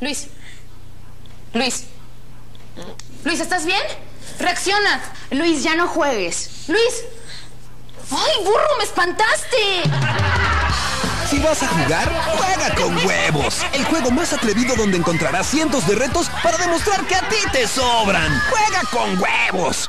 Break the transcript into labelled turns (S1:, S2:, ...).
S1: Luis. Luis. Luis, ¿estás bien? Reacciona.
S2: Luis, ya no juegues.
S1: Luis. ¡Ay, burro, me espantaste!
S3: Si vas a jugar, juega con huevos. El juego más atrevido donde encontrarás cientos de retos para demostrar que a ti te sobran. ¡Juega con huevos!